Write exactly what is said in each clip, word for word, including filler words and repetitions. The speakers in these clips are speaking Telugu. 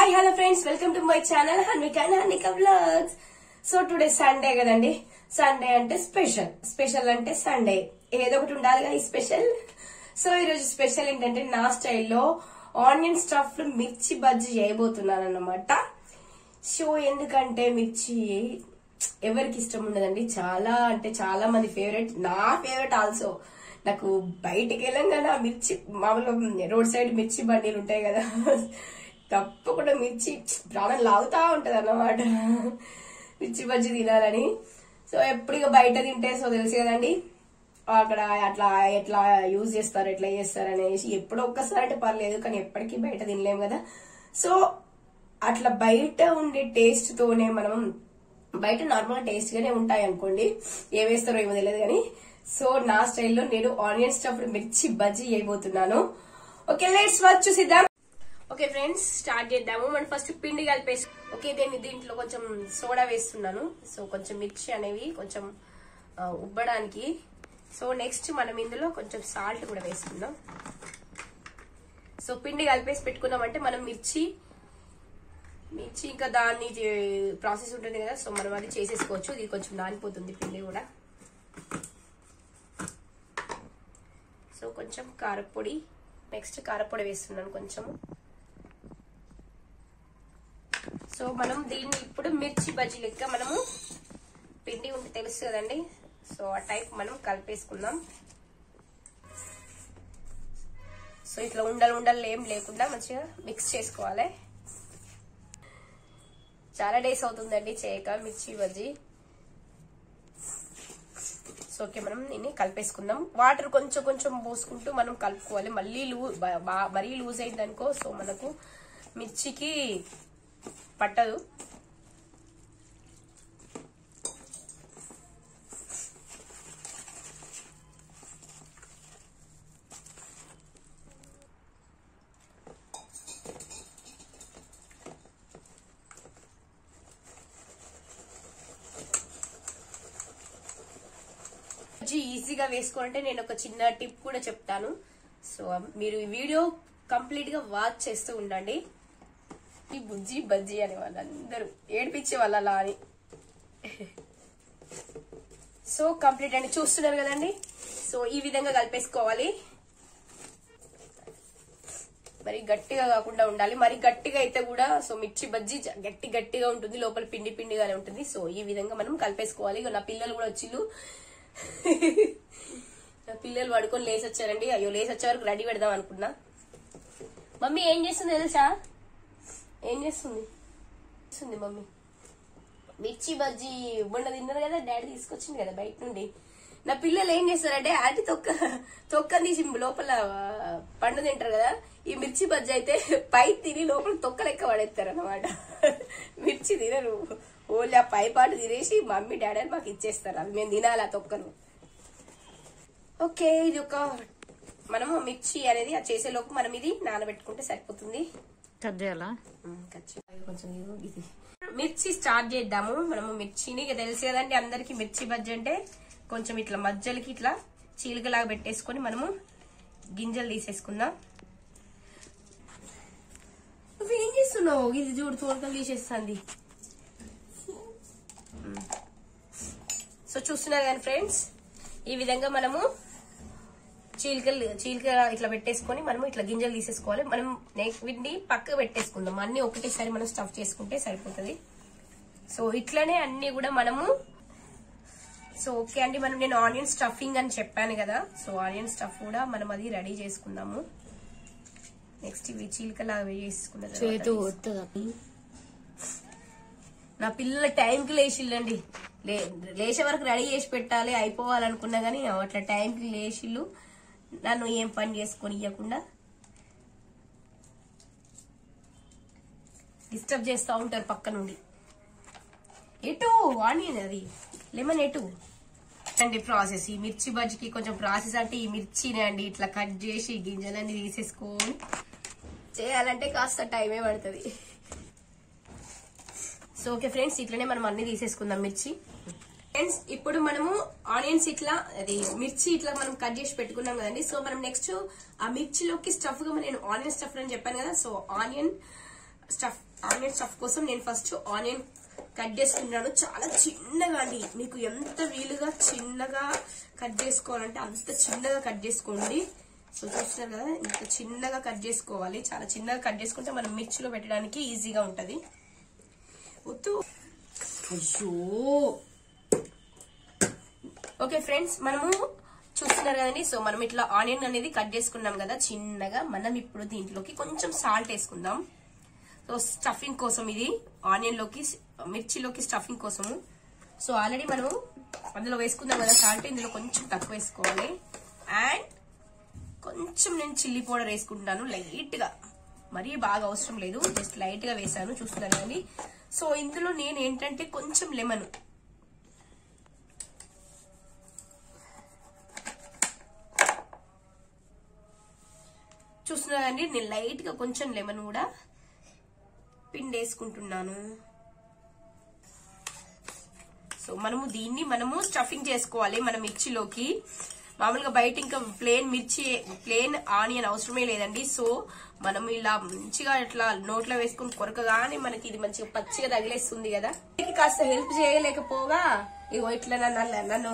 Hi hello friends, welcome to my channel Hanvika and Hanvika vlogs. So today Sunday కదండి. సండే అంటే స్పెషల్, స్పెషల్ అంటే సండే ఏదో ఒకటి ఉండాలి కదా స్పెషల్. సో ఈ రోజు స్పెషల్ ఏంటంటే నా స్టైల్లో ఆనియన్ స్టఫ్ మిర్చి బజ్జీ చేయబోతున్నాను అన్నమాట. సో ఎందుకంటే మిర్చి ఎవరికి ఇష్టం ఉండదండి, చాలా అంటే చాలా మంది ఫేవరెట్, నా ఫేవరెట్ ఆల్సో. నాకు బయటికి వెళ్ళంగానే మిర్చి మామూలుగా రోడ్ సైడ్ మిర్చి బండిలు ఉంటాయి కదా, తప్పకుండా మిర్చి ప్రాణం లాగుతా ఉంటది అన్నమాట మిర్చి బజ్జీ తినాలని. సో ఎప్పుడు ఇక బయట తింటే సో తెలుసు కదండి అక్కడ అట్లా ఎట్లా యూజ్ చేస్తారు ఎట్లా చేస్తారు అనేసి. ఎప్పుడో ఒక్కసారి అంటే పర్లేదు, కానీ ఎప్పటికీ బయట తినలేము కదా. సో అట్లా బయట ఉండే టేస్ట్ తోనే మనం, బయట నార్మల్ టేస్ట్ గానే ఉంటాయి అనుకోండి, ఏ వేస్తారో ఏమో తెలియదు కానీ. సో నా స్టైల్లో నేను ఆనియన్ స్టఫ్డ్ మిర్చి బజ్జీ చేయబోతున్నాను. ఓకే లెట్స్ వాచ్ చూసిద్దాం. ఓకే ఫ్రెండ్స్, స్టార్ట్ చేద్దాము. మనం ఫస్ట్ పిండి కలిపేసి, ఓకే దీన్ని దీంట్లో కొంచెం సోడా వేస్తున్నాను. సో కొంచెం మిర్చి అనేవి కొంచెం ఉబ్బడానికి. సో నెక్స్ట్ మనం ఇందులో కొంచెం సాల్ట్ కూడా వేసుకుందాం. సో పిండి కలిపేసి పెట్టుకున్నామంటే మనం మిర్చి మిర్చి ఇంకా దాన్ని ప్రాసెస్ ఉంటుంది కదా, సో మనం అది చేసేసుకోవచ్చు. ఇది కొంచెం నానిపోతుంది పిండి కూడా. సో కొంచెం కారపొడి, నెక్స్ట్ కారపొడి వేస్తున్నాను కొంచెం. సో మనం దీన్ని ఇప్పుడు మిర్చి బజ్జీ లెక్క మనము పిండి ఉంటే తెలుసు కదండి, సో ఆ టైప్ మనం కలిపేసుకుందాం. సో ఇట్లా ఉండలు ఉండలు ఏం లేకుండా మంచిగా మిక్స్ చేసుకోవాలి. చాలా డేస్ అవుతుందండి చేయక మిర్చి బజ్జీ. సో ఓకే మనం దీన్ని కలిపేసుకుందాం. వాటర్ కొంచెం కొంచెం పోసుకుంటూ మనం కలుపుకోవాలి. మళ్ళీ లూ మరీ లూజ్ అయిందనుకో సో మనకు మిర్చికి పట్టదు. ఈజీగా వేసుకోవాలంటే నేను ఒక చిన్న టిప్ కూడా చెప్తాను. సో మీరు ఈ వీడియో కంప్లీట్ గా వాచ్ చేస్తూ ఉండండి. ఈ బుజ్జి బజ్జీ అనే వాళ్ళందరూ ఏడిపించే వాళ్ళ అలా అని. సో కంప్లీట్ అని చూస్తున్నారు కదండి. సో ఈ విధంగా కలిపేసుకోవాలి. మరి గట్టిగా కాకుండా ఉండాలి, మరి గట్టిగా అయితే కూడా సో మిర్చి బజ్జీ గట్టి గట్టిగా ఉంటుంది, లోపల పిండి పిండిగానే ఉంటుంది. సో ఈ విధంగా మనం కలిపేసుకోవాలి. నా పిల్లలు కూడా వచ్చిళ్ళు, నా పిల్లలు పడుకొని లేచి వచ్చారండి. అయ్యో లేచి వచ్చే వరకు రెడీ పెడదాం అనుకున్నా. మమ్మీ ఏం చేస్తుంది తెలుసా? ఏం చేస్తుంది చేస్తుంది మమ్మీ మిర్చి బజ్జీ బొండ తిన్నారు కదా, డాడీ తీసుకొచ్చింది కదా బయట నుండి. నా పిల్లలు ఏం చేస్తారంటే అది తొక్క తొక్క తీసి లోపల పండు తింటారు కదా, ఈ మిర్చి బజ్జీ అయితే పై తిని లోపల తొక్క లెక్క పడేస్తారు అన్నమాట. మిర్చి తినరు, ఓన్లీ ఆ పై పాటు తినేసి మమ్మీ డాడీ అని మాకు ఇచ్చేస్తారు. అవి మేము తినాలి ఆ తొక్కను. ఓకే ఇది ఒక మనము మిర్చి అనేది అది చేసేలోపు మనం ఇది నానబెట్టుకుంటే సరిపోతుంది. కట్ చేయాలా? కొంచెం ఇది మిర్చి స్టార్ట్ చేద్దాము. మనము మిర్చిని తెలుసు కదండి అందరికి, మిర్చి బజ్జీ అంటే కొంచెం ఇట్లా మధ్యలకి ఇట్లా చీలికలాగా పెట్టేసుకొని మనము గింజలు తీసేసుకుందాం. నువ్వు ఏం చేస్తున్నావు? ఇది చూడు తోలుకలు తీసేస్తుంది. సో చూస్తున్నారు కానీ ఫ్రెండ్స్, ఈ విధంగా మనము చీలికలు చీలిక ఇట్లా పెట్టేసుకొని మనము ఇట్లా గింజలు తీసేసుకోవాలి. మనం వీటిని పక్క పెట్టేసుకుందాం. అన్ని ఒకటేసారి మనం స్టఫ్ చేసుకుంటే సరిపోతుంది. సో ఇట్లానే అన్ని కూడా మనము. సో ఓకే అండి, మనం నేను ఆనియన్ స్టఫింగ్ అని చెప్పాను కదా, సో ఆనియన్ స్టఫ్ కూడా మనం అది రెడీ చేసుకుందాము. నెక్స్ట్ ఇవి చీలికలాగా వేసుకున్నది. నా పిల్లల టైంకి లేచిల్లండి, లేచే వరకు రెడీ చేసి పెట్టాలి అయిపోవాలనుకున్నా గానీ అట్లా టైంకి లేచిల్లు. నన్ను ఏం పని చేసుకొని ఇవ్వకుండా డిస్టర్బ్ చేస్తూ ఉంటారు పక్క నుండి. ఎటు ఆనియన్ అది లెమన్ ఎటు అండి ప్రాసెస్. ఈ మిర్చి బజ్జీకి కొంచెం ప్రాసెస్ అంటే ఈ మిర్చిని అండి ఇట్లా కట్ చేసి గింజలన్నీ తీసేసుకొని చేయాలంటే కాస్త టైమే పడుతుంది. సో ఓకే ఫ్రెండ్స్, ఇట్లనే మనం అన్ని తీసేసుకుందాం మిర్చి. ఫ్రెండ్స్ ఇప్పుడు మనము ఆనియన్స్ ఇట్లా అది మిర్చి ఇట్లా మనం కట్ చేసి పెట్టుకున్నాం కదండి. సో మనం నెక్స్ట్ ఆ మిర్చిలోకి స్టఫ్ గా నేను ఆనియన్ స్టఫ్ అని చెప్పాను కదా, so onion stuff onion stuff కోసం నేను ఫస్ట్ ఆనియన్ కట్ చేసుకుంటున్నాను. చాలా చిన్నగా అండి, మీకు ఎంత వీలుగా చిన్నగా కట్ చేసుకోవాలంటే అంత చిన్నగా కట్ చేసుకోండి. సో చూస్తున్నారు కదా, ఇంత చిన్నగా కట్ చేసుకోవాలి. చాలా చిన్నగా కట్ చేసుకుంటే మనం మిర్చిలో పెట్టడానికి ఈజీగా ఉంటది. వద్దు, అయ్యో. ఓకే ఫ్రెండ్స్, మనము చూస్తున్నారు కదండి. సో మనం ఇట్లా ఆనియన్ అనేది కట్ చేసుకున్నాం కదా చిన్నగా. మనం ఇప్పుడు దీంట్లోకి కొంచెం సాల్ట్ వేసుకుందాం. సో స్టఫింగ్ కోసం, ఇది ఆనియన్ లోకి మిర్చిలోకి స్టఫింగ్ కోసము. సో ఆల్రెడీ మనం అందులో వేసుకుందాం కదా సాల్ట్, ఇందులో కొంచెం తక్కువ వేసుకోవాలి. అండ్ కొంచెం నేను చిల్లీ పౌడర్ వేసుకుంటున్నాను లైట్ గా, మరీ బాగా అవసరం లేదు, జస్ట్ లైట్ గా వేసాను. చూస్తున్నారు కదండి. సో ఇందులో నేను ఏంటంటే కొంచెం లెమన్, చూస్తున్నారండి, నేను లైట్ గా కొంచెం లెమన్ కూడా పిండేసుకుంటున్నాను. సో మనము దీన్ని మనము స్టఫింగ్ చేసుకోవాలి మన మిర్చిలోకి. మామూలుగా బయట ఇంకా ప్లేన్ మిర్చి ప్లేన్ ఆనియన్ అవసరమే లేదండి. సో మనం ఇలా మంచిగా ఇట్లా నోట్లో వేసుకుని కొరకగానే మనకి ఇది మంచిగా పచ్చిగా తగిలేస్తుంది కదా. కాస్త హెల్ప్ చేయలేకపోగా ఇగో ఇట్లా నన్ను నన్ను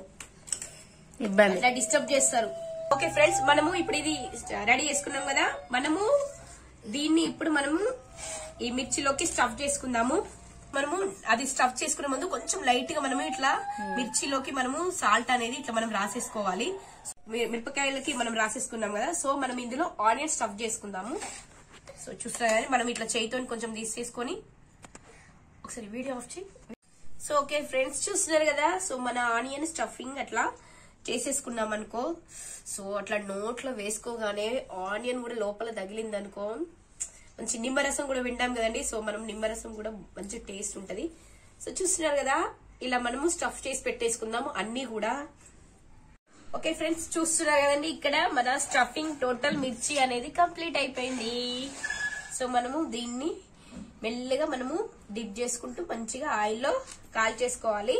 ఇట్లా డిస్టర్బ్ చేస్తారు. ఓకే ఫ్రెండ్స్, మనము ఇప్పుడు ఇది రెడీ చేసుకున్నాం కదా, మనము దీన్ని ఇప్పుడు మనము ఈ మిర్చిలోకి స్టఫ్ చేసుకుందాము. మనము అది స్టఫ్ చేసుకునే ముందు కొంచెం లైట్ గా మనము ఇట్లా మిర్చిలోకి మనము సాల్ట్ అనేది ఇట్లా మనం రాసేసుకోవాలి. మిరపకాయలకి మనం రాసేసుకున్నాం కదా. సో మనం ఇందులో ఆనియన్ స్టఫ్ చేసుకుందాము. సో చూస్తారని మనం ఇట్లా చేయితో కొంచెం తీసేసుకొని ఒకసారి వీడియో ఆఫ్ చేయి. సో ఓకే ఫ్రెండ్స్, చూస్తున్నారు కదా. సో మన ఆనియన్ స్టఫింగ్ అట్లా చేసేసుకున్నాం అనుకో. సో అట్లా నోట్లో వేసుకోగానే ఆనియన్ కూడా లోపల తగిలింది అనుకో, మంచి నిమ్మరసం కూడా వింటాం కదండి. సో మనం నిమ్మరసం కూడా మంచి టేస్ట్ ఉంటది. సో చూస్తున్నారు కదా, ఇలా మనము స్టఫ్ చేసి పెట్టేసుకుందాము అన్ని కూడా. ఓకే ఫ్రెండ్స్, చూస్తున్నారు కదండి, ఇక్కడ మన స్టఫింగ్ టోటల్ మిర్చి అనేది కంప్లీట్ అయిపోయింది. సో మనము దీన్ని మెల్లగా మనము డిప్ చేసుకుంటూ మంచిగా ఆయిల్లో కాల్ చేసుకోవాలి.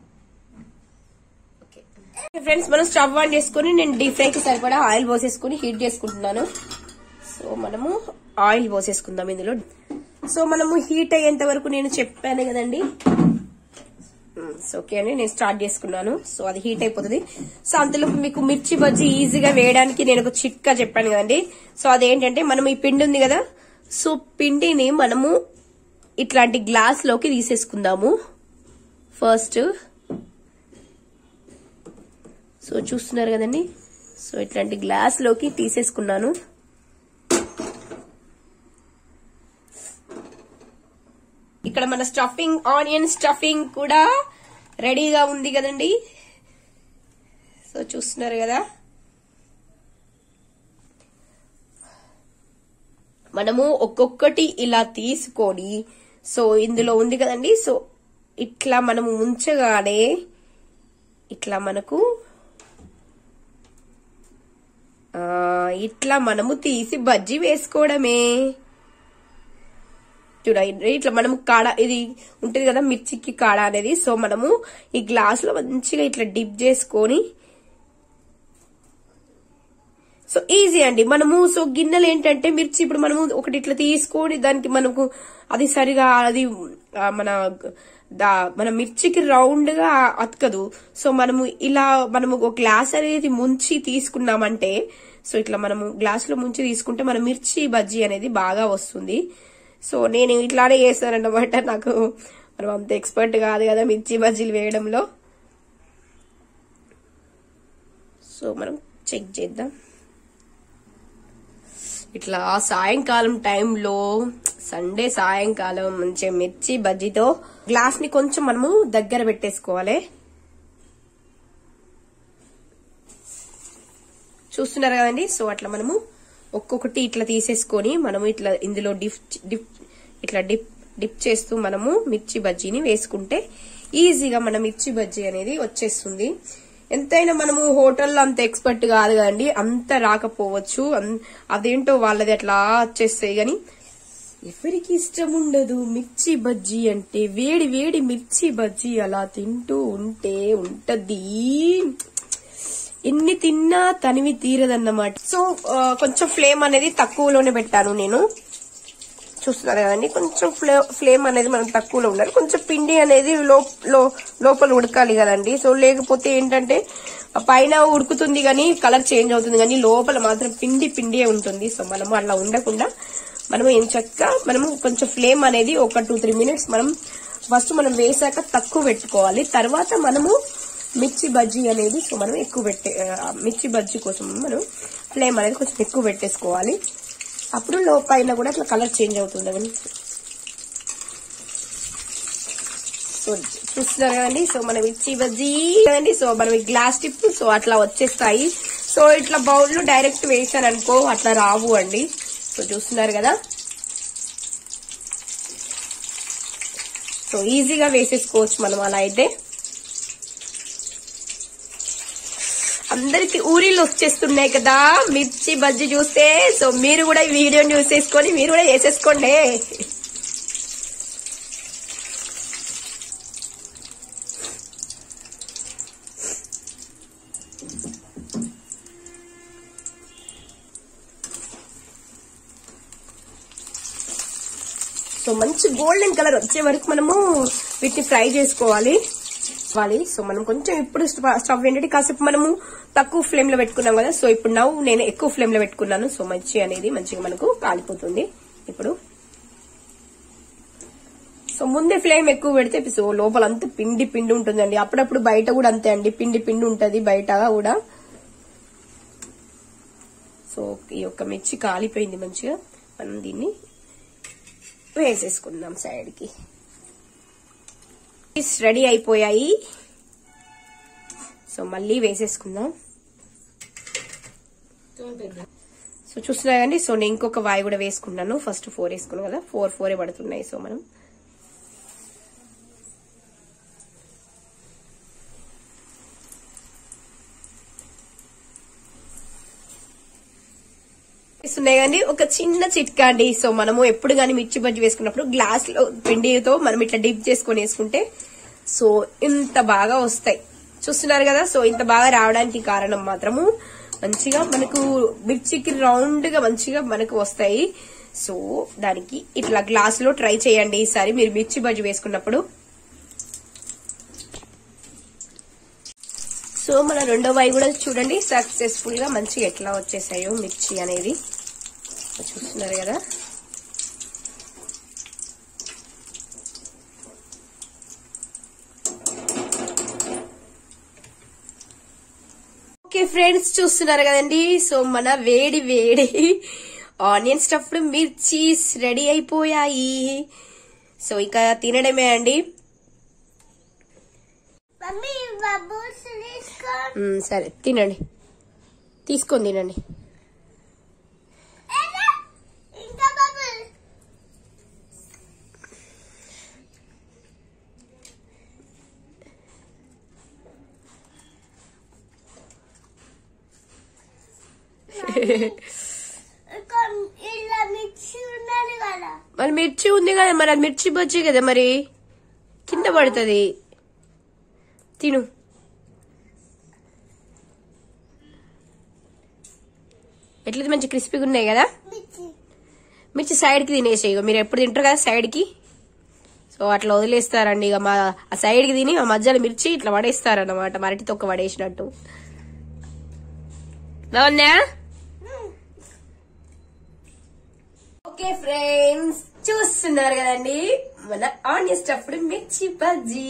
ఓకే ఫ్రెండ్స్, మనం స్టవ్ ఆన్ చేసుకుని నేను డీప్ ఫ్రైకి సరిపడా ఆయిల్ పోసేసుకుని హీట్ చేసుకుంటున్నాను. సో మనము ఆయిల్ పోసేసుకుందాం ఇందులో. సో మనము హీట్ అయ్యేంత వరకు నేను చెప్పాను కదండి. సో ఓకే అండి, నేను స్టార్ట్ చేసుకున్నాను. సో అది హీట్ అయిపోతుంది. సో అంతలో మీకు మిర్చి బజ్జీ ఈజీగా వేయడానికి నేను ఒక చిట్కా చెప్పాను కదండి. సో అదేంటంటే, మనం ఈ పిండి ఉంది కదా, సో పిండిని మనము ఇట్లాంటి గ్లాస్ లోకి తీసేసుకుందాము ఫస్ట్. సో చూస్తున్నారు కదండి, సో ఇట్లాంటి గ్లాస్ లోకి తీసేసుకున్నాను. ఇక్కడ మన స్టఫింగ్ ఆనియన్ స్టఫింగ్ కూడా రెడీగా ఉంది కదండి. సో చూస్తున్నారు కదా, మనము ఒక్కొక్కటి ఇలా తీసుకొని, సో ఇందులో ఉంది కదండి, సో ఇట్లా మనము ఉంచగానే ఇట్లా మనకు ఇట్లా మనము తీసి బజ్జీ వేసుకోవడమే. చూడండి, ఇట్లా మనము కాడ ఇది ఉంటుంది కదా మిర్చికి కాడ అనేది. సో మనము ఈ గ్లాస్ లో మంచిగా ఇట్లా డిప్ చేసుకొని, సో ఈజీ అండి మనము. సో గిన్నెలు ఏంటంటే మిర్చి ఇప్పుడు మనము ఒకటి ఇట్లా తీసుకొని దానికి మనకు అది సరిగా అది మన మన మిర్చికి రౌండ్ గా అతకదు. సో మనము ఇలా మనము ఒక గ్లాస్ అనేది ముంచి తీసుకున్నామంటే, సో ఇట్లా మనము గ్లాస్ లో ముంచి తీసుకుంటే మన మిర్చి బజ్జీ అనేది బాగా వస్తుంది. సో నేను ఇట్లానే చేస్తానన్నమాట. నాకు మనం అంత ఎక్స్పర్ట్ కాదు కదా మిర్చి బజ్జీలు వేయడంలో. సో మనం చెక్ చేద్దాం. ఇట్లా సాయంకాలం టైంలో, సండే సాయంకాలం మంచిగా మిర్చి బజ్జీతో గ్లాస్ ని కొంచెం మనము దగ్గర పెట్టేసుకోవాలి. చూస్తున్నారు కదండి. సో అట్లా మనము ఒక్కొక్కటి ఇట్లా తీసేసుకొని మనము ఇట్లా ఇందులో డిప్ డిప్ ఇట్లా డిప్ డిప్ చేస్తూ మనము మిర్చి బజ్జీని వేసుకుంటే ఈజీగా మన మిర్చి బజ్జీ అనేది వచ్చేస్తుంది. ఎంతైనా మనము హోటల్లో అంత ఎక్స్పర్ట్ కాదు కదండి, అంత రాకపోవచ్చు, అదేంటో వాళ్ళది అట్లా వచ్చేస్తాయి. గాని ఎవరికి ఇష్టం ఉండదు మిర్చి బజ్జీ అంటే. వేడి వేడి మిర్చి బజ్జీ అలా తింటూ ఉంటే ఉంటది, ఎన్ని తిన్నా తనివి తీరదన్నమాట. సో కొంచెం ఫ్లేమ్ అనేది తక్కువలోనే పెట్టాను నేను. చూస్తున్నారు కదండి, కొంచెం ఫ్లే ఫ్లేమ్ అనేది మనం తక్కువలో ఉండాలి. కొంచెం పిండి అనేది లోపల ఉడకాలి కదండి. సో లేకపోతే ఏంటంటే పైన ఉడుకుతుంది కానీ కలర్ చేంజ్ అవుతుంది, కానీ లోపల మాత్రం పిండి పిండియే ఉంటుంది. సో మనం అట్లా ఉండకుండా మనం ఏం చక్కగా మనము కొంచెం ఫ్లేమ్ అనేది ఒక టూ త్రీ మినిట్స్ మనం ఫస్ట్ మనం వేసాక తక్కువ పెట్టుకోవాలి. తర్వాత మనము మిర్చి బజ్జీ అనేది సో మనం ఎక్కువ పెట్టే మిర్చి బజ్జీ కోసం మనం ఫ్లేమ్ అనేది కొంచెం ఎక్కువ పెట్టేసుకోవాలి. అప్పుడు లో పైన కూడా అట్లా కలర్ చేంజ్ అవుతుంది. సో చూస్తున్నారు కదండి, సో మన మిర్చి బజ్జీ కదండి. సో మనం గ్లాస్ టిప్ సో అట్లా వచ్చేస్తాయి. సో ఇట్లా బౌల్ లో డైరెక్ట్ వేసాను అనుకో అట్లా రావు అండి. సో చూస్తున్నారు కదా, సో ఈజీగా వేసేసుకోవచ్చు మనం. అలా అయితే అందరికి ఊరిలో వచ్చేస్తున్నాయి కదా మిర్చి బజ్జీ చూస్తే. సో మీరు కూడా ఈ వీడియోని చూసేసుకొని మీరు కూడా వేసేసుకోండి. సో మంచి గోల్డెన్ కలర్ వచ్చే వరకు మనము వీటిని ఫ్రై చేసుకోవాలి. సో మనం కొంచెం ఇప్పుడు స్టవ్ ఏంటంటే కాసేపు మనము తక్కువ ఫ్లేమ్ లో పెట్టుకున్నాం కదా. సో ఇప్పుడు నవ్వు నేను ఎక్కువ ఫ్లేమ్ లో పెట్టుకున్నాను. సో మిర్చి అనేది మంచిగా మనకు కాలిపోతుంది ఇప్పుడు. సో ముందే ఫ్లేమ్ ఎక్కువ పెడితే సో లోపల అంతా పిండి పిండి ఉంటుందండి. అప్పుడప్పుడు బయట కూడా అంతే అండి, పిండి పిండి ఉంటది బయట కూడా. సో ఈ యొక్క మిర్చి కాలిపోయింది మంచిగా. మనం దీన్ని వేసేసుకుందాం సైడ్ కి. రెడీ అయిపోయాయి. సో మళ్ళీ వేసేసుకుందాం. సో చూస్తున్నా కండి, సో నేను ఇంకొక వాయి కూడా వేసుకున్నాను. ఫస్ట్ ఫోర్ వేసుకున్నాను కదా, ఫోర్ ఫోరే పడుతున్నాయి. సో మనం ఉన్నాయి కానీ ఒక చిన్న చిట్కా అండి. సో మనము ఎప్పుడు కానీ మిర్చి బజ్జీ వేసుకున్నప్పుడు గ్లాస్ లో పిండితో మనం ఇట్లా డిప్ చేసుకుని వేసుకుంటే సో ఇంత బాగా వస్తాయి. చూస్తున్నారు కదా, సో ఇంత బాగా రావడానికి కారణం మాత్రము మంచిగా మనకు మిర్చికి రౌండ్ గా మంచిగా మనకు వస్తాయి. సో దానికి ఇట్లా గ్లాస్ లో ట్రై చేయండి ఈసారి మీరు మిర్చి బజ్జీ వేసుకున్నప్పుడు. సో మన రెండో వాయి కూడా చూడండి సక్సెస్ఫుల్ గా మంచిగా ఎట్లా వచ్చేసాయో మిర్చి అనేది. చూస్తున్నారు కదా, ఓకే ఫ్రెండ్స్ చూస్తున్నారు కదండి. సో మన వేడి వేడి ఆనియన్ స్టఫ్డ్ మిర్చీస్ రెడీ అయిపోయాయి. సో ఇక తినడమే అండి. సరే తినండి, తీసుకొని తినండి. మరి మిర్చి ఉంది కదా, మరి అది మిర్చి బజ్జీ కదా, మరి కింద పడుతుంది. తిను. ఎట్లయితే మంచి క్రిస్పీగా ఉన్నాయి కదా. మిర్చి సైడ్ కి తినేసాయి. మీరు ఎప్పుడు తింటారు కదా సైడ్ కి, సో అట్లా వదిలేస్తారండి. ఇక మా ఆ సైడ్ కి తిని ఆ మధ్యలో మిర్చి ఇట్లా పడేస్తారన్నమాట, మరటి తొక్క పడేసినట్టు. బాగున్నా? ఓకే ఫ్రెండ్స్ చూస్తున్నారు కదండి మన onion stuffed mirchi bajji.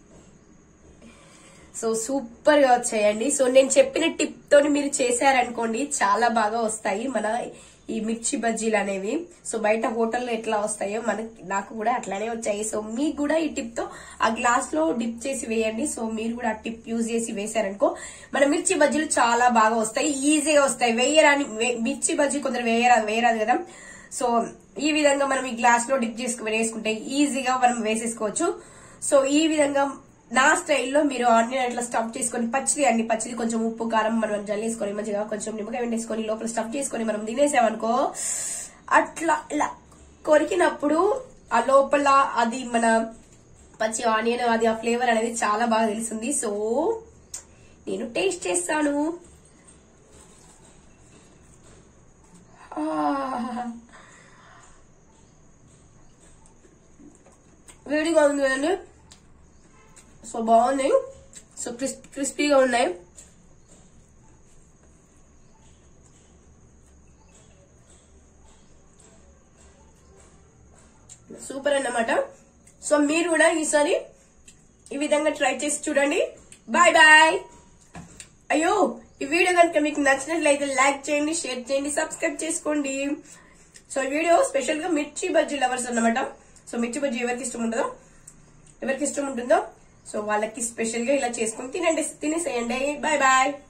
So super గా వచ్చాయండి. సో నేను చెప్పిన టిప్ తోని మీరు చేశారనుకోండి చాలా బాగా వస్తాయి మన ఈ మిర్చి బజ్జీలు అనేవి. సో బయట హోటల్లో ఎట్లా వస్తాయో మనకి నాకు కూడా అట్లానే వచ్చాయి. సో మీకు కూడా ఈ టిప్ తో ఆ గ్లాస్ లో డిప్ చేసి వేయండి. సో మీరు కూడా ఆ టిప్ యూజ్ చేసి వేశారనుకో మన మిర్చి బజ్జీలు చాలా బాగా వస్తాయి, ఈజీగా వస్తాయి. వేయరాని మిర్చి బజ్జీ కొందరు వేయరాదు వేయరాదు కదా. సో ఈ విధంగా మనం ఈ గ్లాస్ లో డిప్ చేసుకుని వేసుకుంటే ఈజీగా మనం వేసేసుకోవచ్చు. సో ఈ విధంగా నా స్టైల్లో మీరు ఆనియన్ అట్లా స్టఫ్ చేసుకుని పచ్చిది అండి, పచ్చిది కొంచెం ఉప్పు కారం మనం జల్లేసుకొని మంచిగా కొంచెం నిమ్మకాయ వెంటేసుకొని లోపల స్టఫ్ చేసుకుని మనం తినేసామనుకో అట్లా ఇలా కొరికినప్పుడు ఆ లోపల అది మన పచ్చి ఆనియన్ అది ఆ ఫ్లేవర్ అనేది చాలా బాగా తెలుస్తుంది. సో నేను టేస్ట్ చేస్తాను. వేడిగా ఉంది కదండి. సో బాగున్నాయి. సో క్రిస్పీ క్రిస్పీగా ఉన్నాయి. సూపర్ అన్నమాట. సో మీరు కూడా ఈసారి ఈ విధంగా ట్రై చేసి చూడండి. Bye bye. అయ్యో, ఈ వీడియో కనుక మీకు నచ్చినట్లయితే లైక్ చేయండి, షేర్ చేయండి, సబ్స్క్రైబ్ చేసుకోండి. సో ఈ వీడియో స్పెషల్ గా మిర్చి బజ్జీ లవర్స్ అన్నమాట. సో మిర్చి బజ్జీ ఎవరికి ఇష్టం ఉంటుందో ఎవరికి ఇష్టం ఉంటుందో సో వాళ్ళకి స్పెషల్ గా ఇలా చేసుకుని తినండి, తినేసేయండి. Bye bye.